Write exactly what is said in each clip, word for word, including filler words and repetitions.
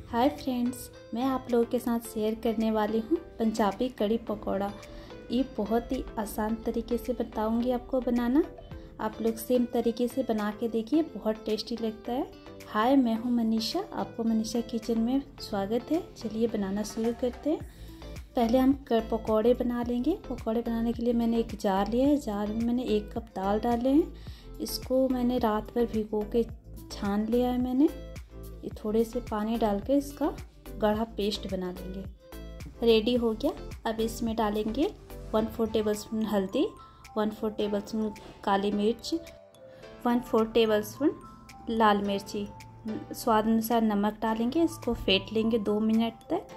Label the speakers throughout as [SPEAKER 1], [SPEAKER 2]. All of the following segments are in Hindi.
[SPEAKER 1] हाय फ्रेंड्स, मैं आप लोगों के साथ शेयर करने वाली हूँ पंजाबी कड़ी पकौड़ा। ये बहुत ही आसान तरीके से बताऊँगी आपको बनाना। आप लोग सेम तरीके से बना के देखिए, बहुत टेस्टी लगता है। हाय, मैं हूँ मनीषा, आपको मनीषा किचन में स्वागत है। चलिए बनाना शुरू करते हैं। पहले हम पकौड़े बना लेंगे। पकौड़े बनाने के लिए मैंने एक जार लिया है। जार में मैंने एक कप दाल डाले हैं। इसको मैंने रात भर भिगो के छान लिया है। मैंने ये थोड़े से पानी डाल के इसका गाढ़ा पेस्ट बना लेंगे। रेडी हो गया। अब इसमें डालेंगे वन फोर टेबल स्पून हल्दी, वन फोर टेबल स्पून काली मिर्च, वन फोर टेबल स्पून लाल मिर्ची, स्वाद अनुसार नमक डालेंगे। इसको फेंट लेंगे दो मिनट तक।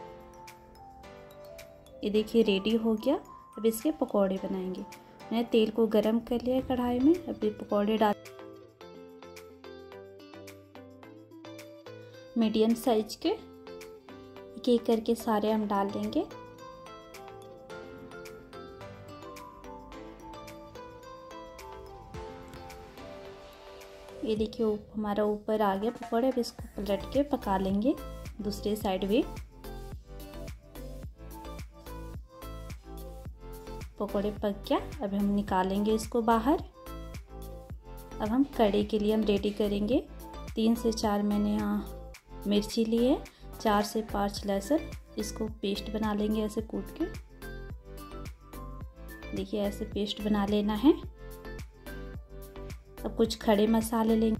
[SPEAKER 1] ये देखिए रेडी हो गया। अब इसके पकौड़े बनाएंगे। मैंने तेल को गरम कर लिया कढ़ाई में। अब ये पकौड़े डाल मीडियम साइज के एक एक करके सारे हम डाल देंगे। ये देखिए हमारा ऊपर आ गया पकौड़े। अब इसको पलट के पका लेंगे दूसरे साइड भी। पकौड़े पक गया। अब हम निकालेंगे इसको बाहर। अब हम कड़ी के लिए हम रेडी करेंगे। तीन से चार मैंने यहाँ मिर्ची लिए, चार से पाँच लहसुन। इसको पेस्ट बना लेंगे ऐसे कूट के। देखिए ऐसे पेस्ट बना लेना है। अब कुछ खड़े मसाले लेंगे।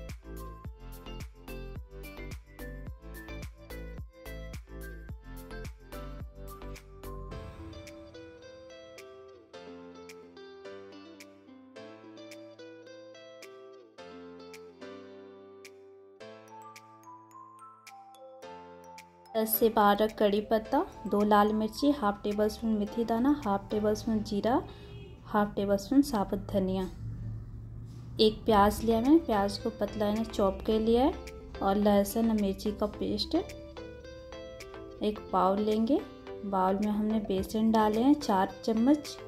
[SPEAKER 1] दस से बारह कड़ी पत्ता, दो लाल मिर्ची, हाफ टेबल स्पून मेथी दाना, हाफ टेबल स्पून जीरा, हाफ टेबल स्पून साबुत धनिया। एक प्याज लिया मैंने, प्याज को पतला मैंने चॉप कर लिया है। और लहसुन और मिर्ची का पेस्ट। एक बाउल लेंगे। बाउल में हमने बेसन डाले हैं चार चम्मच।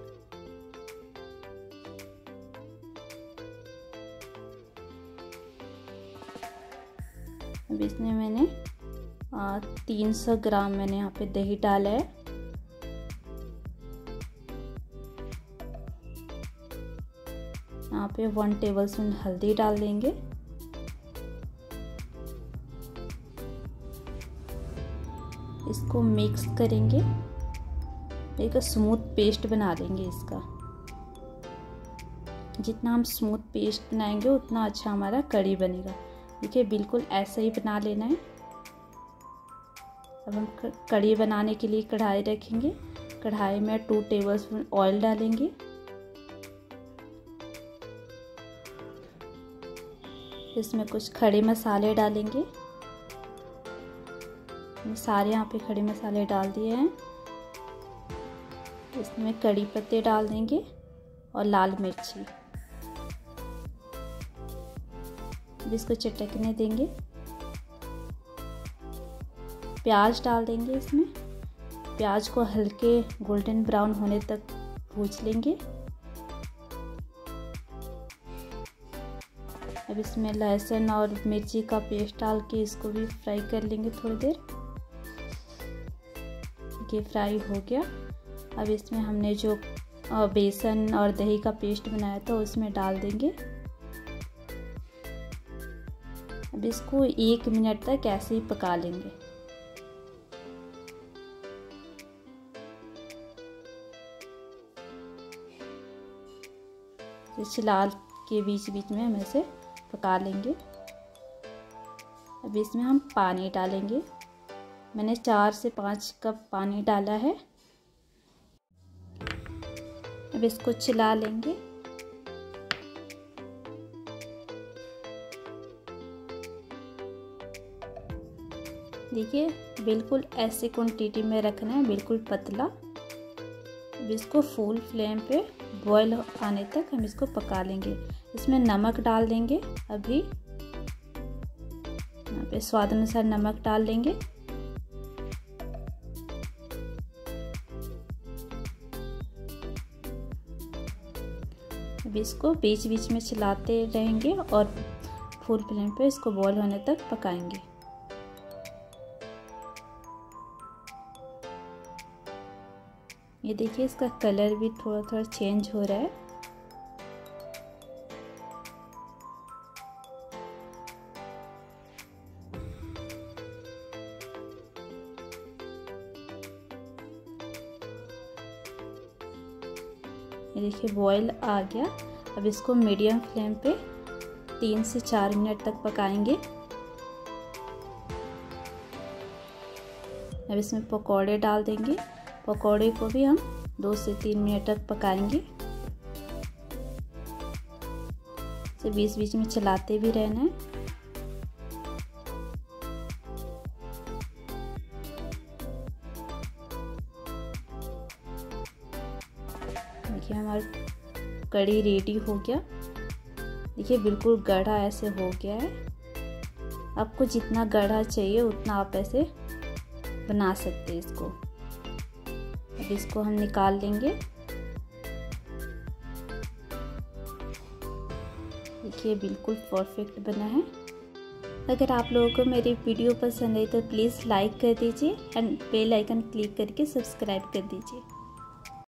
[SPEAKER 1] अब इसमें मैंने तीन सौ ग्राम मैंने यहाँ पे दही डाला है। यहाँ पे वन टेबल स्पून हल्दी डाल देंगे। इसको मिक्स करेंगे। एक स्मूथ पेस्ट बना देंगे इसका। जितना हम स्मूथ पेस्ट बनाएंगे उतना अच्छा हमारा कड़ी बनेगा। देखिए बिल्कुल ऐसा ही बना लेना है। अब हम कड़ी बनाने के लिए कढ़ाई रखेंगे। कढ़ाई में टू टेबल स्पून ऑयल डालेंगे। इसमें कुछ खड़े मसाले डालेंगे। सारे यहाँ पे खड़े मसाले डाल दिए हैं। इसमें कड़ी पत्ते डाल देंगे और लाल मिर्ची। इसको चटकने देंगे। प्याज डाल देंगे इसमें। प्याज को हल्के गोल्डन ब्राउन होने तक भून लेंगे। अब इसमें लहसुन और मिर्ची का पेस्ट डाल के इसको भी फ्राई कर लेंगे थोड़ी देर। ये फ्राई हो गया। अब इसमें हमने जो बेसन और दही का पेस्ट बनाया था उसमें डाल देंगे। अब इसको एक मिनट तक ऐसे ही पका लेंगे। चिलाल के बीच बीच में हम ऐसे पका लेंगे। अब इसमें हम पानी डालेंगे। मैंने चार से पाँच कप पानी डाला है। अब इसको चिला लेंगे। देखिए बिल्कुल ऐसे क्वांटिटी में रखना है, बिल्कुल पतला। अब इसको फुल फ्लेम पे बॉयल आने तक हम इसको पका लेंगे। इसमें नमक डाल देंगे। अभी यहाँ पे स्वाद अनुसार नमक डाल देंगे। अब इसको बीच बीच में चलाते रहेंगे और फुल फ्लेम पे इसको बॉयल होने तक पकाएंगे। ये देखिए इसका कलर भी थोड़ा थोड़ा चेंज हो रहा है। ये देखिए बॉईल आ गया। अब इसको मीडियम फ्लेम पे तीन से चार मिनट तक पकाएंगे। अब इसमें पकौड़े डाल देंगे। पकौड़े को भी हम दो से तीन मिनट तक पकाएंगे। इसे बीच बीच में चलाते भी रहना है। देखिए हमारा कढ़ी रेडी हो गया। देखिए बिल्कुल गाढ़ा ऐसे हो गया है। आपको जितना गाढ़ा चाहिए उतना आप ऐसे बना सकते हैं इसको। अब इसको हम निकाल लेंगे। देखिए बिल्कुल परफेक्ट बना है। अगर आप लोगों को मेरी वीडियो पसंद आई तो प्लीज़ लाइक कर दीजिए एंड बेल आइकन क्लिक करके सब्सक्राइब कर दीजिए।